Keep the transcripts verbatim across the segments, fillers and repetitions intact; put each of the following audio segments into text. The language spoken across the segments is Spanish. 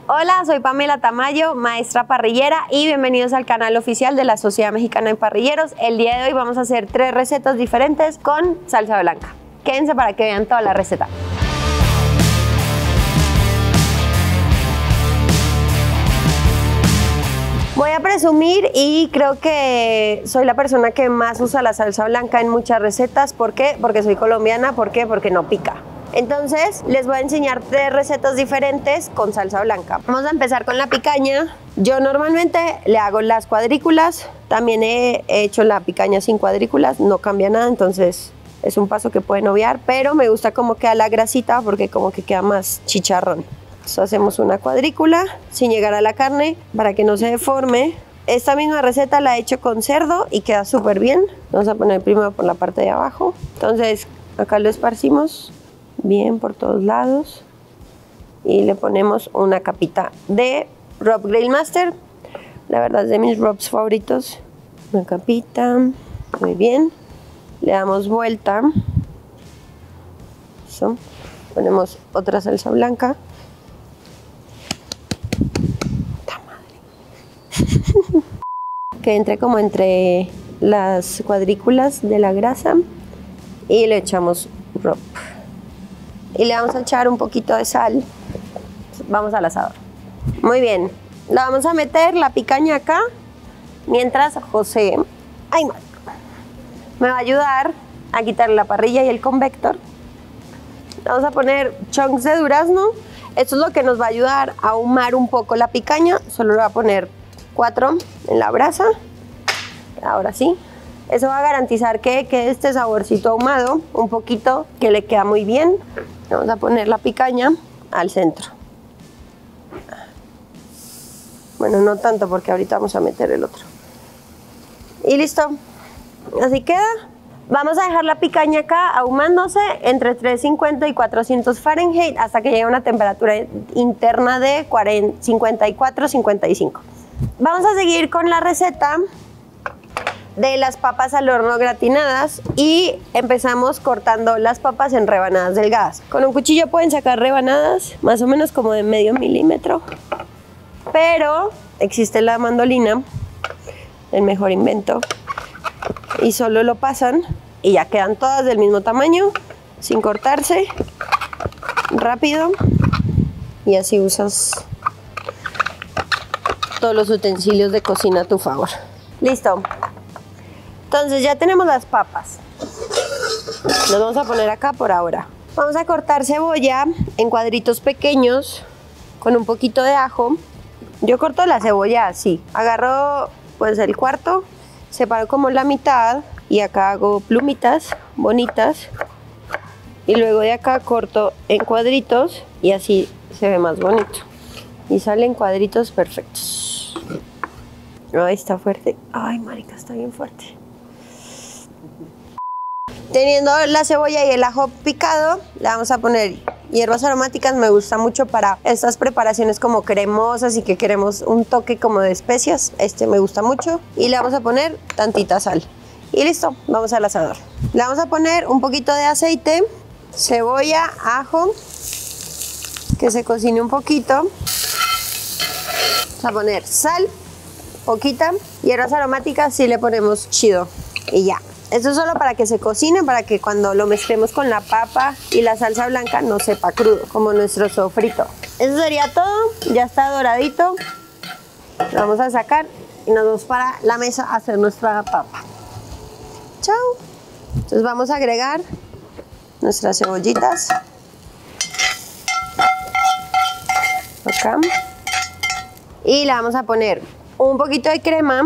Hola, soy Pamela Tamayo, maestra parrillera, y bienvenidos al canal oficial de la Sociedad Mexicana de Parrilleros. El día de hoy vamos a hacer tres recetas diferentes con salsa blanca. Quédense para que vean toda la receta. Voy a presumir y creo que soy la persona que más usa la salsa blanca en muchas recetas. ¿Por qué? Porque soy colombiana. ¿Por qué? Porque no pica. Entonces les voy a enseñar tres recetas diferentes con salsa blanca. Vamos a empezar con la picaña. Yo normalmente le hago las cuadrículas. También he hecho la picaña sin cuadrículas. No cambia nada, entonces es un paso que pueden obviar. Pero me gusta cómo queda la grasita porque como que queda más chicharrón. Entonces hacemos una cuadrícula sin llegar a la carne para que no se deforme. Esta misma receta la he hecho con cerdo y queda súper bien. Vamos a poner primero por la parte de abajo. Entonces acá lo esparcimos bien por todos lados y le ponemos una capita de Rub Grill Master. La verdad es de mis rubs favoritos. Una capita, muy bien. Le damos vuelta. Eso. Ponemos otra salsa blanca. ¡Ta madre! Que entre como entre las cuadrículas de la grasa y le echamos rub. Y le vamos a echar un poquito de sal. Vamos al asador. Muy bien. La vamos a meter la picaña acá. Mientras José ay, me va a ayudar a quitar la parrilla y el convector. Vamos a poner chunks de durazno. Esto es lo que nos va a ayudar a ahumar un poco la picaña. Solo le voy a poner cuatro en la brasa. Ahora sí. Eso va a garantizar que quede este saborcito ahumado, un poquito, que le queda muy bien. Vamos a poner la picaña al centro. Bueno, no tanto porque ahorita vamos a meter el otro. Y listo. Así queda. Vamos a dejar la picaña acá ahumándose entre trescientos cincuenta y cuatrocientos Fahrenheit hasta que llegue a una temperatura interna de cincuenta y cuatro a cincuenta y cinco. Vamos a seguir con la receta de las papas al horno gratinadas y empezamos cortando las papas en rebanadas delgadas. Con un cuchillo pueden sacar rebanadas más o menos como de medio milímetro, pero existe la mandolina, el mejor invento, y solo lo pasan y ya quedan todas del mismo tamaño, sin cortarse, rápido, y así usas todos los utensilios de cocina a tu favor. Listo. Entonces ya tenemos las papas. Las vamos a poner acá por ahora. Vamos a cortar cebolla en cuadritos pequeños con un poquito de ajo. Yo corto la cebolla así. Agarro pues el cuarto, separo como la mitad y acá hago plumitas bonitas. Y luego de acá corto en cuadritos y así se ve más bonito. Y salen cuadritos perfectos. Ay, está fuerte. Ay, marica, está bien fuerte. Teniendo la cebolla y el ajo picado, le vamos a poner hierbas aromáticas. Me gusta mucho para estas preparaciones como cremosas y que queremos un toque como de especias. Este me gusta mucho. Y le vamos a poner tantita sal. Y listo, vamos al asador. Le vamos a poner un poquito de aceite, cebolla, ajo, que se cocine un poquito. Vamos a poner sal, poquita. Hierbas aromáticas sí le ponemos chido. Y ya. Esto es solo para que se cocine, para que cuando lo mezclemos con la papa y la salsa blanca no sepa crudo, como nuestro sofrito. Eso sería todo, ya está doradito. Lo vamos a sacar y nos vamos para la mesa a hacer nuestra papa. Chao. Entonces vamos a agregar nuestras cebollitas. Acá. Y le vamos a poner un poquito de crema.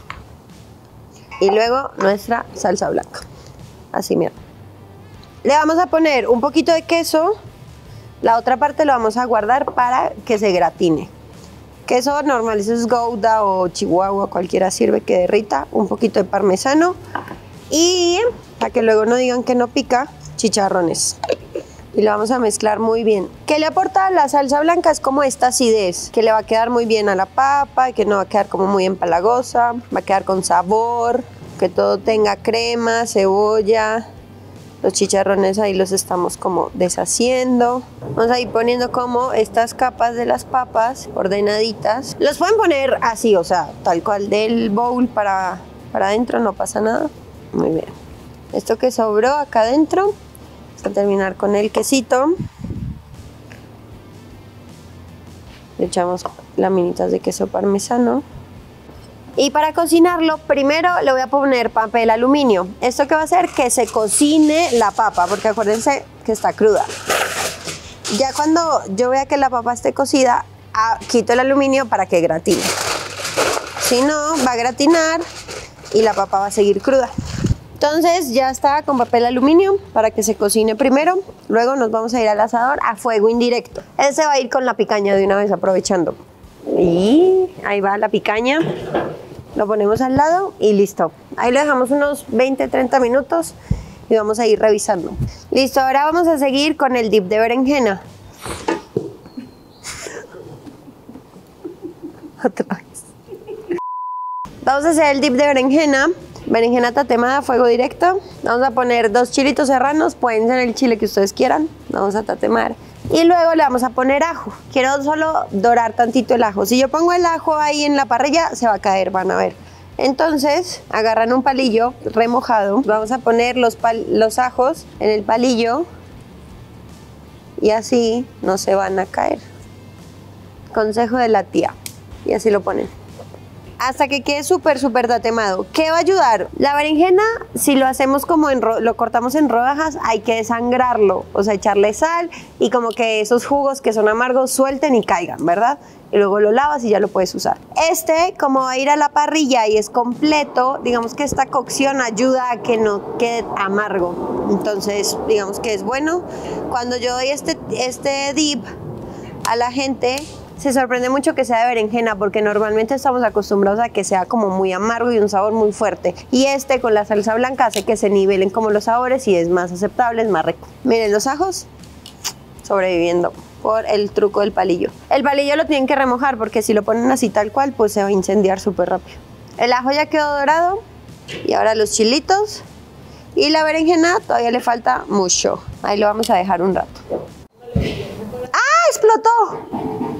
Y luego nuestra salsa blanca. Así, mira. Le vamos a poner un poquito de queso. La otra parte lo vamos a guardar para que se gratine. Queso normal, eso es Gouda o Chihuahua, cualquiera sirve que derrita. Un poquito de parmesano. Y para que luego no digan que no pica, chicharrones. Y lo vamos a mezclar muy bien. ¿Qué le aporta la salsa blanca? Es como esta acidez, que le va a quedar muy bien a la papa, que no va a quedar como muy empalagosa, va a quedar con sabor, que todo tenga crema, cebolla, Los chicharrones ahí los estamos como deshaciendo. Vamos a ir poniendo como estas capas de las papas ordenaditas. Los pueden poner así, o sea, tal cual del bowl para, para adentro, no pasa nada. Muy bien. Esto que sobró acá adentro, vamos a terminar con el quesito. Le echamos laminitas de queso parmesano. Y para cocinarlo, primero le voy a poner papel aluminio. ¿Esto qué va a hacer? Que se cocine la papa, porque acuérdense que está cruda. Ya cuando yo vea que la papa esté cocida, ah, quito el aluminio para que gratine. Si no, va a gratinar y la papa va a seguir cruda. Entonces ya está con papel aluminio para que se cocine primero. Luego nos vamos a ir al asador a fuego indirecto. Ese va a ir con la picaña de una vez, aprovechando. Y ahí va la picaña. Lo ponemos al lado y listo. Ahí lo dejamos unos veinte a treinta minutos y vamos a ir revisando. Listo, ahora vamos a seguir con el dip de berenjena. Otra vez. Vamos a hacer el dip de berenjena. Berenjena tatemada a fuego directo. Vamos a poner dos chilitos serranos, pueden ser el chile que ustedes quieran. Vamos a tatemar. Y luego le vamos a poner ajo. Quiero solo dorar tantito el ajo. Si yo pongo el ajo ahí en la parrilla, se va a caer, van a ver. Entonces, agarran un palillo remojado. Vamos a poner los, los ajos en el palillo. Y así no se van a caer. Consejo de la tía. Y así lo ponen. Hasta que quede súper, súper tatemado. ¿Qué va a ayudar? La berenjena, si lo hacemos como en lo cortamos en rodajas, hay que desangrarlo, o sea, echarle sal y como que esos jugos que son amargos suelten y caigan, ¿verdad? Y luego lo lavas y ya lo puedes usar. Este, como va a ir a la parrilla y es completo, digamos que esta cocción ayuda a que no quede amargo. Entonces, digamos que es bueno. Cuando yo doy este, este dip a la gente, se sorprende mucho que sea de berenjena porque normalmente estamos acostumbrados a que sea como muy amargo y un sabor muy fuerte. Y este con la salsa blanca hace que se nivelen como los sabores y es más aceptable, es más rico. Miren los ajos sobreviviendo por el truco del palillo. El palillo lo tienen que remojar porque si lo ponen así tal cual, pues se va a incendiar súper rápido. El ajo ya quedó dorado y ahora los chilitos y la berenjena todavía le falta mucho. Ahí lo vamos a dejar un rato. ¡Ah! ¡Explotó!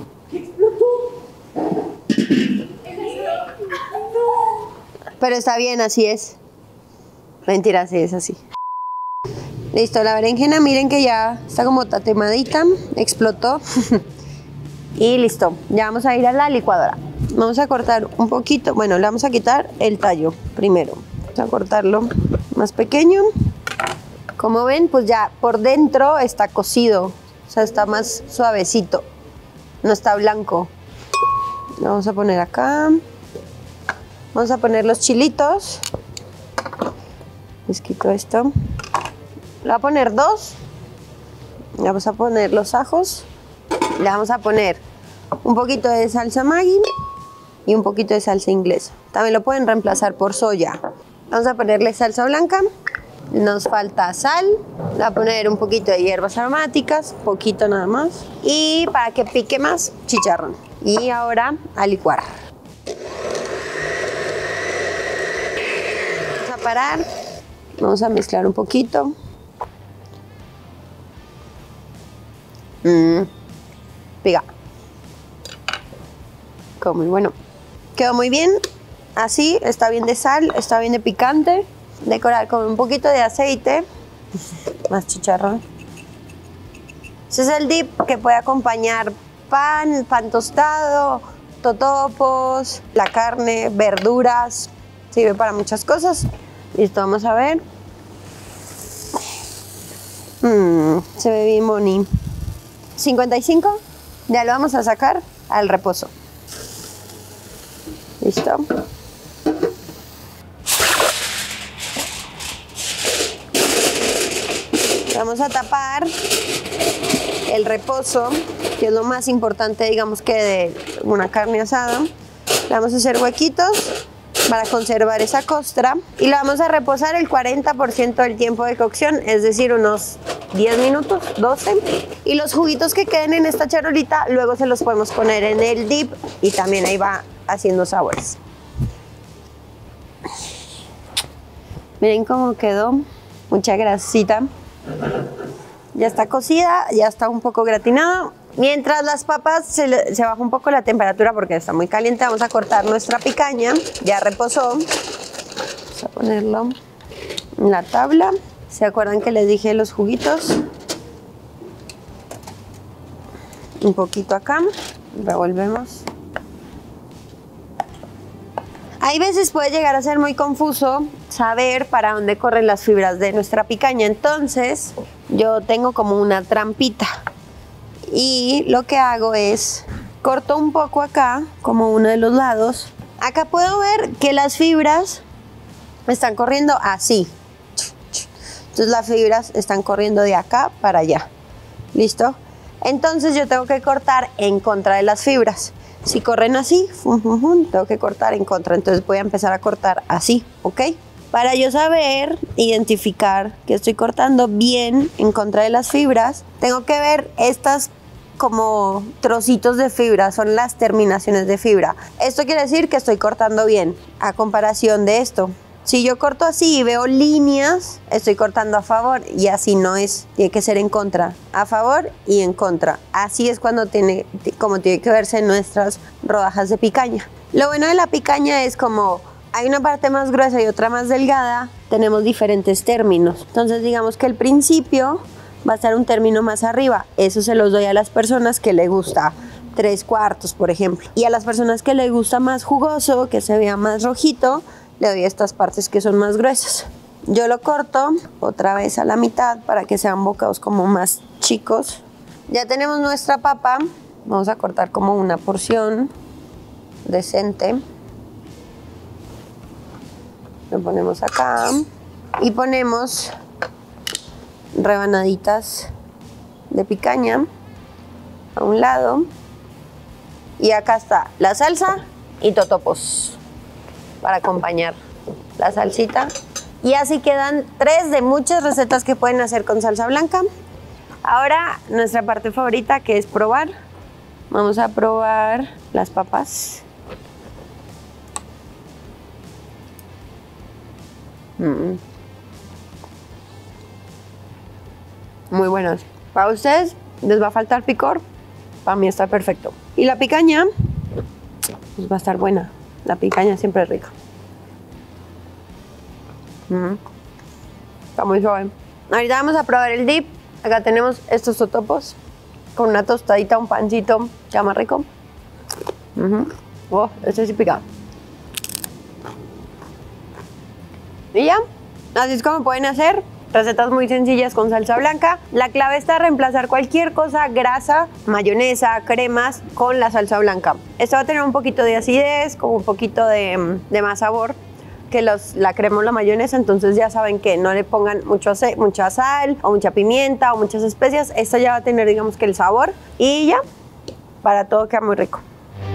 Pero está bien, así es. Mentira, así es así. Listo, la berenjena, miren que ya está como tatemadita, explotó. Y listo, ya vamos a ir a la licuadora. Vamos a cortar un poquito, bueno, le vamos a quitar el tallo primero. Vamos a cortarlo más pequeño. Como ven, pues ya por dentro está cocido, o sea, está más suavecito, no está blanco. Lo vamos a poner acá. Vamos a poner los chilitos. Les quito esto. Le voy a poner dos. Le vamos a poner los ajos. Le vamos a poner un poquito de salsa Maggi y un poquito de salsa inglesa. También lo pueden reemplazar por soya. Vamos a ponerle salsa blanca. Nos falta sal. Le voy a poner un poquito de hierbas aromáticas, poquito nada más. Y para que pique más, chicharrón. Y ahora a licuar. Vamos a parar. Vamos a mezclar un poquito. Mmm, pica. Quedó muy bueno. Quedó muy bien. Así, está bien de sal, está bien de picante. Decorar con un poquito de aceite. Más chicharrón. Ese es el dip que puede acompañar pan, pan tostado, totopos, la carne, verduras. Sirve para muchas cosas. Listo, vamos a ver. Mm, se ve bien boni. cincuenta y cinco. Ya lo vamos a sacar al reposo. Listo. Vamos a tapar el reposo, que es lo más importante, digamos, que de una carne asada. Le vamos a hacer huequitos para conservar esa costra y la vamos a reposar el cuarenta por ciento del tiempo de cocción, es decir, unos diez minutos, doce. Y los juguitos que queden en esta charolita, luego se los podemos poner en el dip y también ahí va haciendo sabores. Miren cómo quedó, mucha grasita. Ya está cocida, ya está un poco gratinada. Mientras las papas se, le, se baja un poco la temperatura porque está muy caliente, vamos a cortar nuestra picaña. Ya reposó. Vamos a ponerlo en la tabla. ¿Se acuerdan que les dije los juguitos? Un poquito acá. Revolvemos. Hay veces puede llegar a ser muy confuso saber para dónde corren las fibras de nuestra picaña. Entonces, yo tengo como una trampita. Y lo que hago es corto un poco acá, como uno de los lados. Acá puedo ver que las fibras están corriendo así. Entonces las fibras están corriendo de acá para allá. ¿Listo? Entonces yo tengo que cortar en contra de las fibras. Si corren así, fum, fum, fum, tengo que cortar en contra. Entonces voy a empezar a cortar así, ¿ok? Para yo saber identificar que estoy cortando bien en contra de las fibras, tengo que ver estas como trocitos de fibra, son las terminaciones de fibra. Esto quiere decir que estoy cortando bien, a comparación de esto. Si yo corto así y veo líneas, estoy cortando a favor y así no es, tiene que ser en contra, a favor y en contra. Así es cuando tiene, como tiene que verse en nuestras rodajas de picaña. Lo bueno de la picaña es como hay una parte más gruesa y otra más delgada, tenemos diferentes términos. Entonces digamos que el principio va a estar un término más arriba. Eso se los doy a las personas que le gusta tres cuartos, por ejemplo. Y a las personas que le gusta más jugoso, que se vea más rojito, le doy estas partes que son más gruesas. Yo lo corto otra vez a la mitad para que sean bocados como más chicos. Ya tenemos nuestra papa. Vamos a cortar como una porción decente. Lo ponemos acá y ponemos rebanaditas de picaña a un lado. Y acá está la salsa y totopos para acompañar la salsita. Y así quedan tres de muchas recetas que pueden hacer con salsa blanca. Ahora nuestra parte favorita, que es probar. Vamos a probar las papas. Mm. Muy buenas. Para ustedes les va a faltar picor. Para mí está perfecto. Y la picaña pues va a estar buena. La picaña siempre es rica. Mm. Está muy suave. Ahorita vamos a probar el dip. Acá tenemos estos totopos con una tostadita, un pancito, ya más rico. Uh-huh. Oh, este sí pica. Y ya, así es como pueden hacer recetas muy sencillas con salsa blanca. La clave está reemplazar cualquier cosa, grasa, mayonesa, cremas, con la salsa blanca. Esto va a tener un poquito de acidez, como un poquito de, de más sabor que los, la crema o la mayonesa. Entonces ya saben que no le pongan mucho, mucha sal o mucha pimienta o muchas especias. Esto ya va a tener, digamos, que el sabor. Y ya, para todo queda muy rico.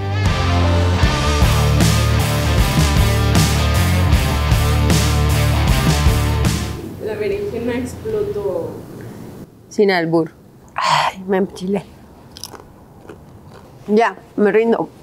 La berenjena explotó. Sin albur. Ay, me enchilé. Ya, me rindo.